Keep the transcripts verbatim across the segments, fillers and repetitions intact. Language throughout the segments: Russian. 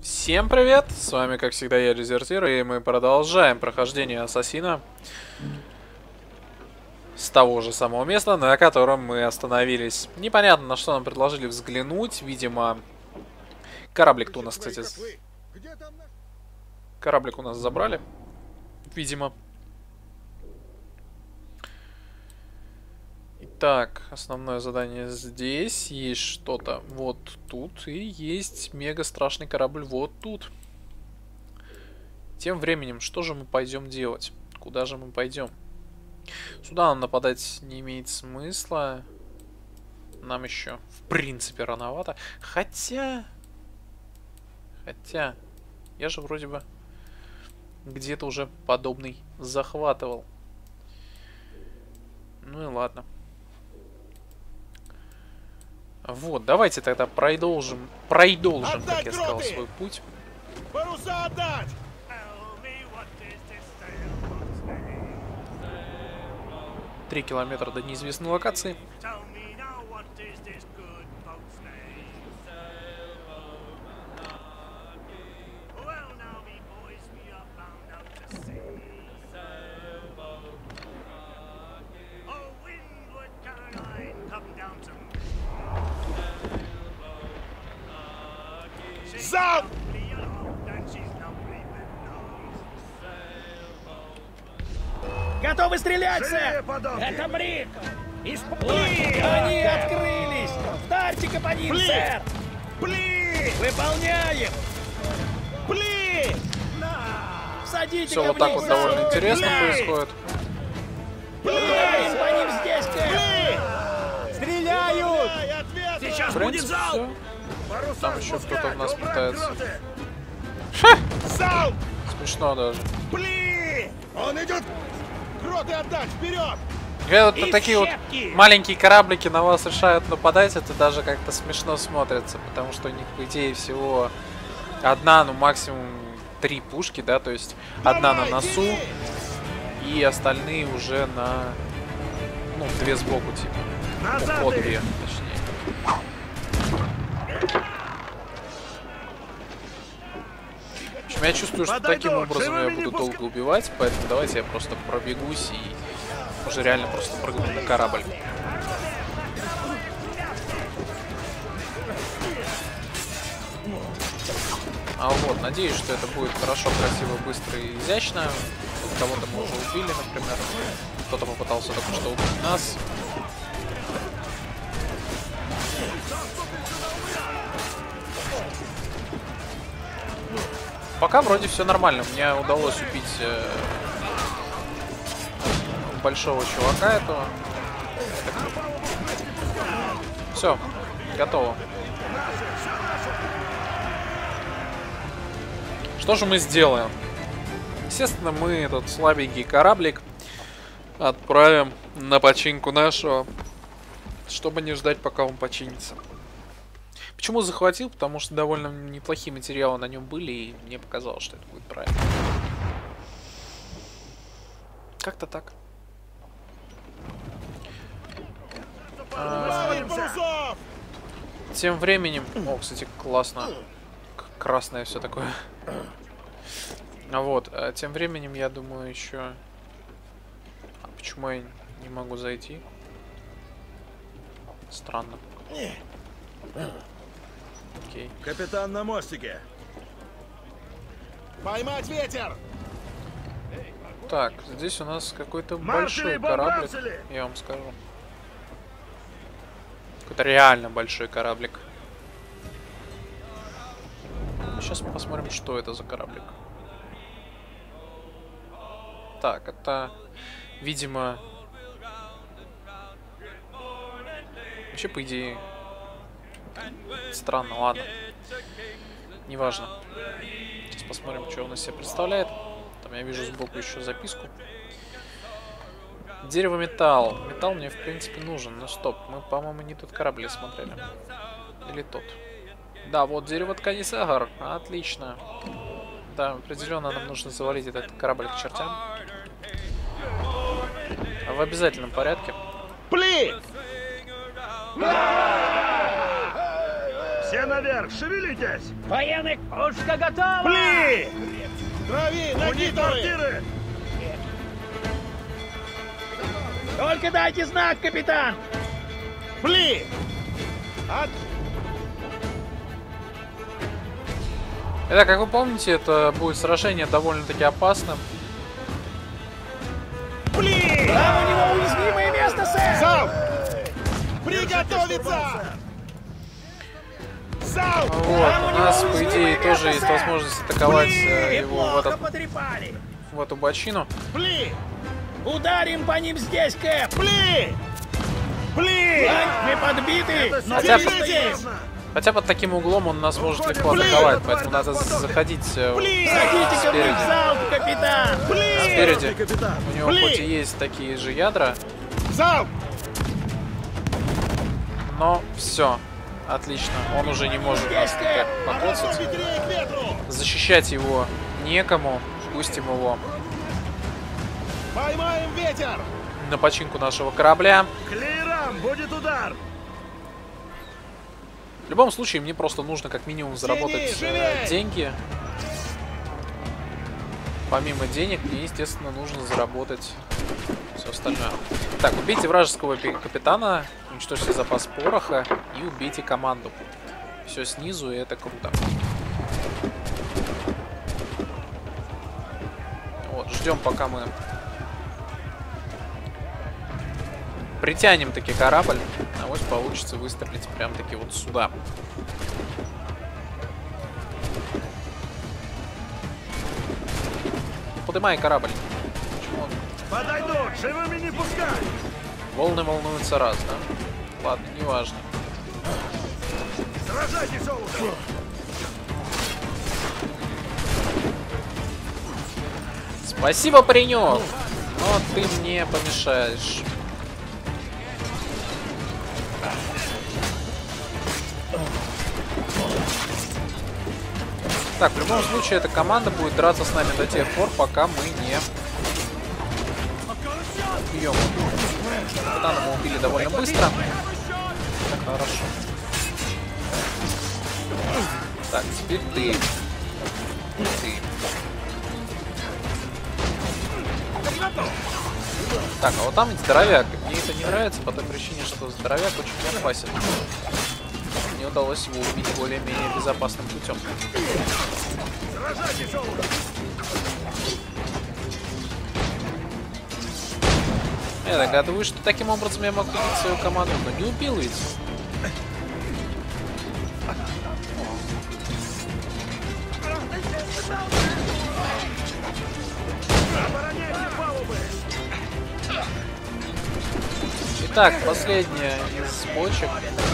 Всем привет! С вами, как всегда, я, Дезертир, и мы продолжаем прохождение Ассасина с того же самого места, на котором мы остановились. Непонятно, на что нам предложили взглянуть. Видимо, кораблик-то у нас, кстати... Кораблик у нас забрали. Видимо. Итак, основное задание здесь. Есть что-то вот тут. И есть мега страшный корабль вот тут. Тем временем, что же мы пойдем делать? Куда же мы пойдем? Сюда нам нападать не имеет смысла. Нам еще, в принципе, рановато. Хотя... Хотя... Я же вроде бы где-то уже подобный захватывал. Ну и ладно. Вот, давайте тогда продолжим, продолжим, как я сказал, свой путь. Паруса отдать! Три километра до неизвестной локации. Залп! Готовы стрелять, сэр! Это Брик! Исполни! Они открылись! Вдарьте по ним, Блин! сэр! Пли! Выполняем! Пли! Садите Все вот так вот довольно интересно происходит. Ударим по ним здесь, Кэп! Стреляют! Сейчас В будет принципе, залп! все. Там еще кто-то в нас пытается. Залп! Смешно даже. Пли! Он идет! Гроты отдать! Вперед! Когда вот И такие вот щепки! маленькие кораблики на вас решают нападать, это даже как-то смешно смотрится, потому что у них, по идее, всего одна, ну максимум три пушки, да, то есть одна на Давай, носу, тяни! и остальные уже на, ну, две сбоку, типа. Назад По их! две, точнее. В общем, я чувствую, что Подойду, таким образом я живыми не буду пускай. долго убивать, поэтому давайте я просто пробегусь и уже реально просто прыгну на корабль. А вот, надеюсь, что это будет хорошо, красиво, быстро и изящно. Тут кого-то мы уже убили, например. Кто-то попытался только что убить нас. Пока вроде все нормально. Мне удалось убить э, большого чувака этого. Все, готово. Что же мы сделаем? Естественно, мы этот слабенький кораблик отправим на починку нашего, чтобы не ждать, пока он починится. Почему захватил? Потому что довольно неплохие материалы на нем были, и мне показалось, что это будет правильно. Как-то так. А, Парусов! тем временем... О, кстати, классно. К- Красное все такое. А вот, а тем временем, я думаю, еще... А почему я не могу зайти? Странно. Окей. Капитан на мостике! Поймать ветер! Так, здесь у нас какой-то Маршали, большой кораблик, бомбарцели! я вам скажу. Какой-то реально большой кораблик. Сейчас мы посмотрим, что это за кораблик. Так, это, видимо... Вообще, по идее... Странно, ладно. Неважно. Сейчас посмотрим, что он из себя представляет. Там я вижу сбоку еще записку. Дерево, металл. Металл мне, в принципе, нужен. Но стоп, мы, по-моему, не тот корабль смотрели. Или тот. Да, вот дерево, ткани, сахар. Отлично. Да, определенно нам нужно завалить этот корабль к чертям. А в обязательном порядке. Пли! Все наверх, шевелитесь! Военных пушка готова! Пли! Трави, накидывай! Только дайте знак, капитан! Пли! От... Итак, как вы помните, это будет сражение довольно-таки опасным. Пли! Там у него уязвимое место, сэр! Залп! Приготовиться! Залп! Вот, у нас, по идее, тоже есть возможность атаковать э, его в, Неплохо этот, потрепали! в эту бочину. Пли! Ударим по ним здесь, Кэп! Пли! Пли! Мы подбиты, но Хотя мы бы- здесь! Хотя под таким углом он нас может легко атаковать, поэтому надо заходить э, Пли! Садите-ка вы в спереди. залп, капитан! Пли! Спереди. Капитан! У него Пли! хоть и есть такие же ядра, Залп! но все. Отлично. Он уже не может нас никак покоцать. Быстрее к ветру! Защищать его некому. Пустим его Поймаем ветер! на починку нашего корабля. Клирам, будет удар! В любом случае, мне просто нужно как минимум заработать э, живей! деньги. Помимо денег, мне, естественно, нужно заработать все остальное. Так, убейте вражеского пи- капитана, уничтожьте запас пороха и убейте команду. Все снизу, и это круто. Вот, ждем, пока мы притянем таки корабль. А вот получится выстрелить прям таки вот сюда. Поднимай корабль. Почему он? Подойдут, живыми не пускай! Волны волнуются раз, да? Ладно, неважно. Сражайтесь, золото! Спасибо, паренек! Но ты мне помешаешь. Так, в любом случае, эта команда будет драться с нами до тех пор, пока мы не убьем. Капитана мы убили довольно быстро. Так, хорошо. Так, теперь ты. Ты. Так, а вот там ведь здоровяк. Мне это не нравится по той причине, что здоровяк очень опасен. Мне удалось его убить более-менее безопасным путем. Сражайтесь, золото! Я догадываюсь, что таким образом я мог убить свою команду, но не убил ведь. Обороняйте палубы! Итак, последняя из бочек.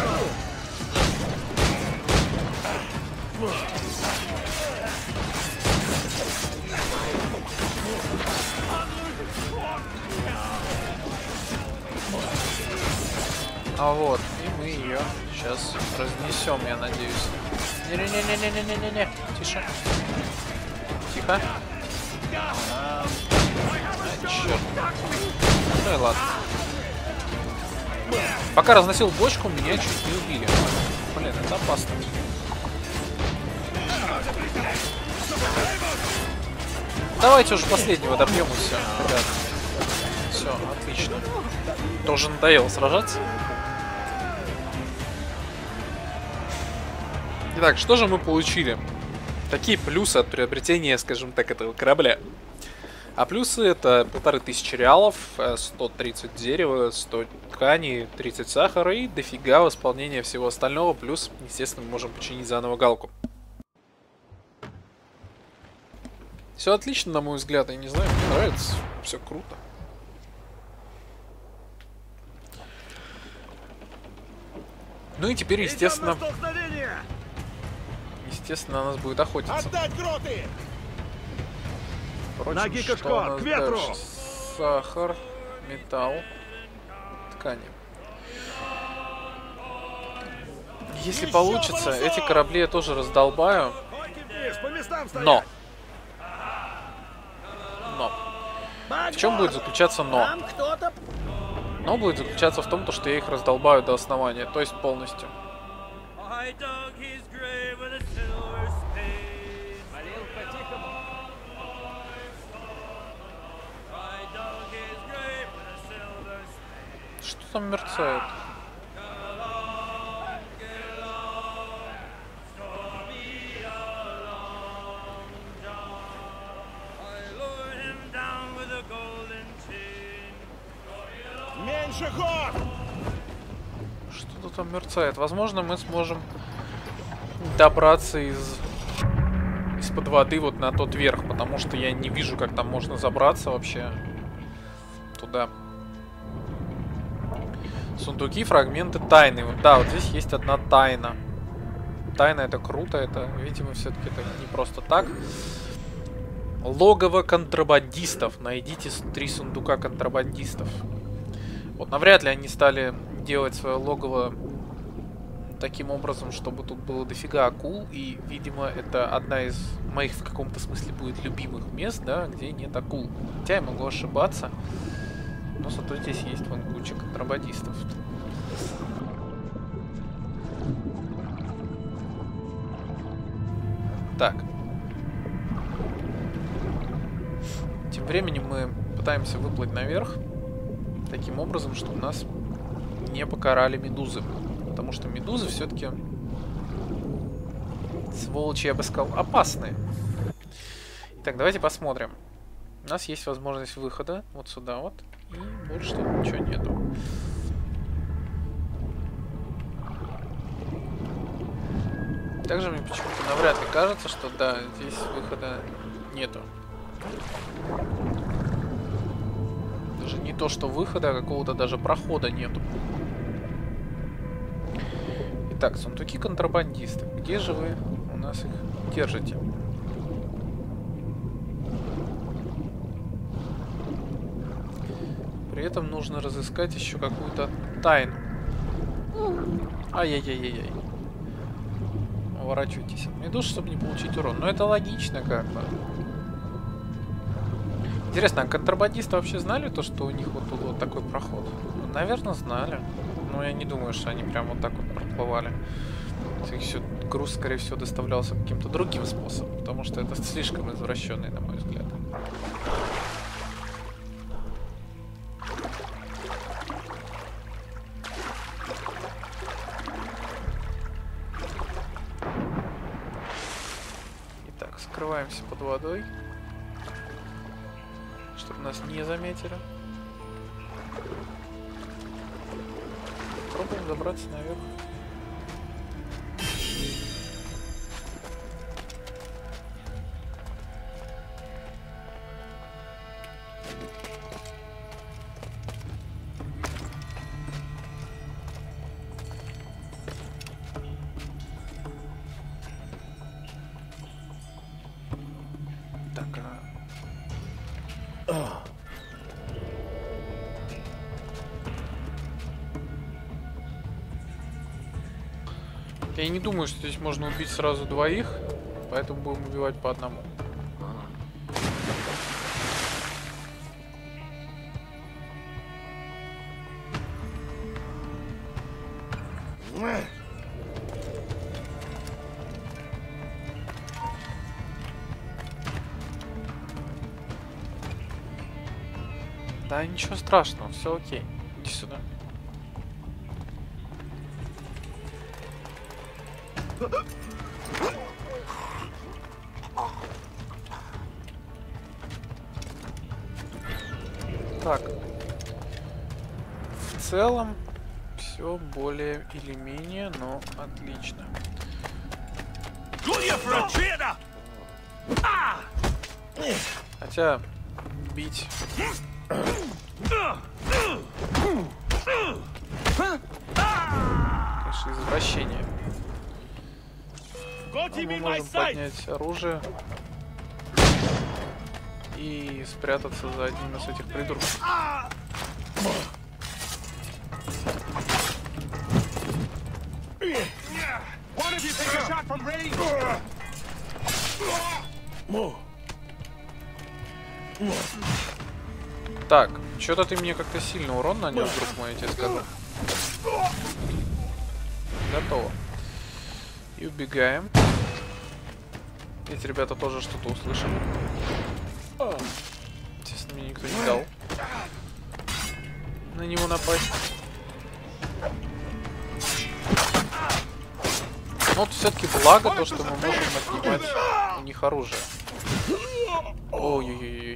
А вот, и мы ее сейчас разнесем, я надеюсь. Не-не-не-не-не-не-не-не. Тише. Тихо. А, черт. Ну и ладно. Пока разносил бочку, меня чуть не убили. Блин, это опасно. Давайте уже последнего добьем и все, ребят. Все, отлично. Тоже надоело сражаться. Итак, что же мы получили? Такие плюсы от приобретения, скажем так, этого корабля. А плюсы это полторы тысячи реалов, сто тридцать дерева, сто ткани, тридцать сахара и дофига восполнения всего остального. Плюс, естественно, мы можем починить заново галку. Все отлично, на мой взгляд, я не знаю, мне нравится, все круто. Ну и теперь, естественно, естественно, на нас будет охотиться. Отдать гроты! Впрочем, Ноги что кашкор, у нас к ветру! дальше? Сахар, металл, ткани. Если Еще получится, парусов! эти корабли я тоже раздолбаю. Вниз, по местам стоять! Но. Но. В чем будет заключаться но? Там кто-то... Но будет заключаться в том, то, что я их раздолбаю до основания, то есть полностью. Болел по-тихому. Что там мерцает? Меньше ход! Что-то там мерцает. Возможно, мы сможем добраться из из-под воды вот на тот верх, потому что я не вижу, как там можно забраться вообще туда. Сундуки, фрагменты, тайны. Да, вот здесь есть одна тайна. Тайна — это круто, это, видимо, все-таки это не просто так. Логово контрабандистов. Найдите три сундука контрабандистов. Вот навряд ли они стали делать свое логово таким образом, чтобы тут было дофига акул. И, видимо, это одна из моих в каком-то смысле будет любимых мест, да, где нет акул. Хотя я могу ошибаться. Но зато здесь есть вон куча контрабандистов. Так. Тем временем мы пытаемся выплыть наверх. Таким образом, чтобы нас не покарали медузы. Потому что медузы все-таки, сволочи, я бы сказал, опасные. Итак, давайте посмотрим. У нас есть возможность выхода вот сюда вот. И больше тут ничего нету. Также мне почему-то навряд ли кажется, что да, здесь выхода нету. Даже не то, что выхода, а какого-то даже прохода нету. Итак, сундуки контрабандистов. Где же вы у нас их держите? При этом нужно разыскать еще какую-то тайну. Ай-яй-яй-яй-яй. Уворачивайтесь от медуз, чтобы не получить урон. Но это логично как бы. Интересно, а контрабандисты вообще знали то, что у них вот тут вот такой проход? Наверное, знали. Но я не думаю, что они прям вот так вот проплывали. Все, груз, скорее всего, доставлялся каким-то другим способом. Потому что это слишком извращенный, на мой взгляд. Итак, скрываемся под водой. Чтобы нас не заметили. Пробуем забраться наверх. Так, а... Я не думаю, что здесь можно убить сразу двоих, поэтому будем убивать по одному. Да, ничего страшного, все окей. Иди сюда. Так. В целом все более или менее, но отлично. Хотя бить. Конечно, извращение. Мы можем поднять оружие и спрятаться за одним из этих придурков. Так, что-то ты мне как-то сильно урон нанес, друг мой, я тебе скажу. Готово. И убегаем. Эти ребята тоже что-то услышали. Естественно, мне никто не дал на него напасть. Но вот все-таки благо то, что мы можем отнимать у них оружие. Ой-ой-ой.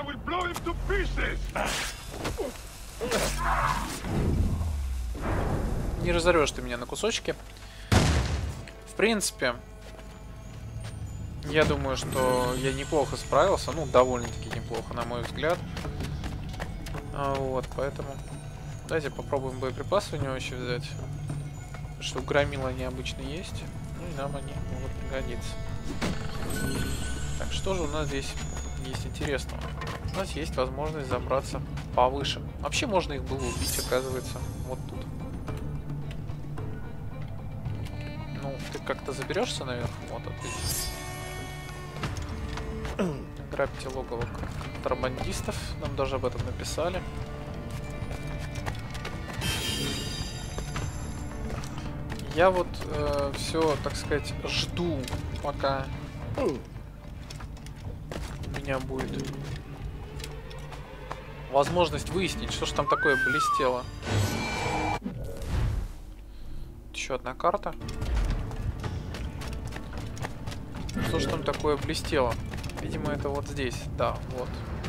Не разорвешь ты меня на кусочки. В принципе, я думаю, что я неплохо справился. Ну, довольно-таки неплохо, на мой взгляд. А, вот, поэтому давайте попробуем боеприпасы у него еще взять. Потому что у громила они обычно есть. Ну и нам они могут пригодиться. Так, что же у нас здесь есть интересного? У нас есть возможность забраться повыше. Вообще можно их было убить, оказывается, вот тут. Ну, ты как-то заберешься наверх? Вот, отлично. Грабьте логово контрабандистов. Нам даже об этом написали. Я вот э, все, так сказать, жду, пока у меня будет возможность выяснить, что же там такое блестело. Еще одна карта. Что же там такое блестело? Видимо, это вот здесь. Да, вот.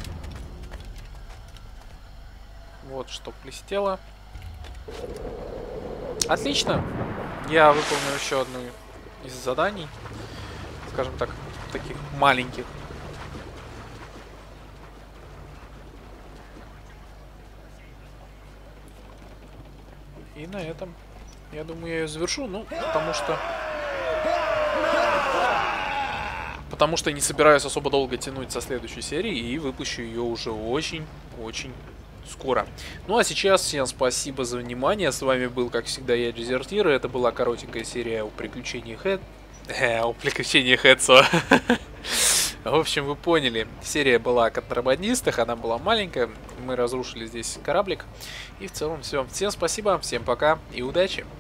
Вот что блестело. Отлично. Я выполнил еще одну из заданий. Скажем так, таких маленьких. И на этом, я думаю, я ее завершу. Ну, потому что... Потому что не собираюсь особо долго тянуть со следующей серии и выпущу ее уже очень-очень скоро. Ну а сейчас всем спасибо за внимание. С вами был, как всегда, я, Дезертир. Это была коротенькая серия о приключениях Эд... Э, о приключениях Эдсо. В общем, вы поняли. Серия была о контрабандистах. Она была маленькая. Мы разрушили здесь кораблик. И в целом все. Всем спасибо, всем пока и удачи.